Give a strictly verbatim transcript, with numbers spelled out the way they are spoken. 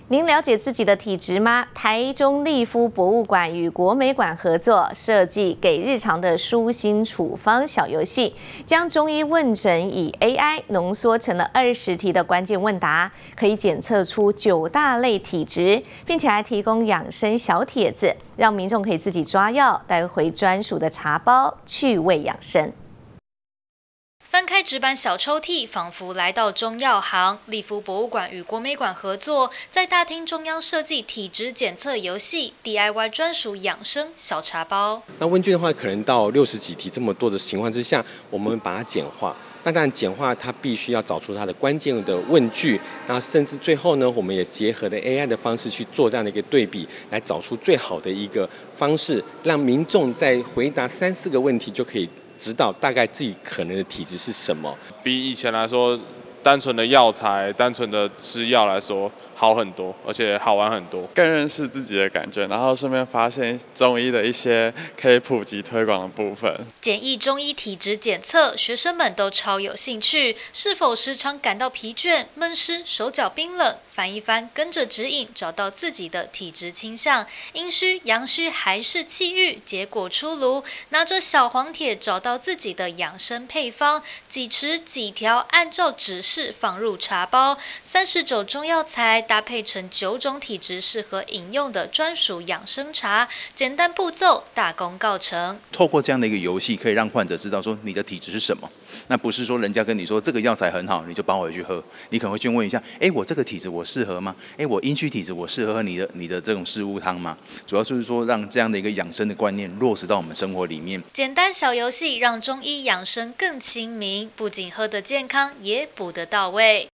您了解自己的体质吗？台中立夫博物馆与国美馆合作设计给日常的舒心处方小游戏，将中医问诊以 A I 浓缩成了二十题的关键问答，可以检测出九大类体质，并且还提供养生小帖子，让民众可以自己抓药带回专属的茶包，趣味养生。 翻开纸板小抽屉，仿佛来到中药行。立夫博物馆与国美馆合作，在大厅中央设计体质检测游戏 D I Y 专属养生小茶包。 那问卷的话，可能到六十几题这么多的情况之下，我们把它简化。那当然，简化它必须要找出它的关键的问句，那甚至最后呢，我们也结合了 A I 的方式去做这样的一个对比，来找出最好的一个方式，让民众在回答三四个问题就可以 知道大概自己可能的体质是什么， 比以前来说，单纯的药材、单纯的吃药来说好很多，而且好玩很多， 更认识自己的感觉，然后顺便发现中医的一些可以普及推广的部分。 简易中医体质检测，学生们都超有兴趣。是否时常感到疲倦、闷湿、手脚冰冷？翻一翻，跟着指引，找到自己的体质倾向，阴虚、阳虚还是气郁？结果出炉，拿着小黄帖找到自己的养生配方，几匙几条，按照指示放入茶包，三十种中药材搭配成九种体质适合饮用的专属养生茶，简单步骤，大功告成。 透过这样的一个游戏，可以让患者知道说你的体质是什么。那不是说人家跟你说这个药材很好，你就包回去喝。你可能会去问一下，哎，我这个体质我适合吗？哎，我阴虚体质我适合喝你的你的这种四物汤吗？主要就是说让这样的一个养生的观念落实到我们生活里面。 简单小游戏让中医养生更亲民，不仅喝得健康，也补得到位。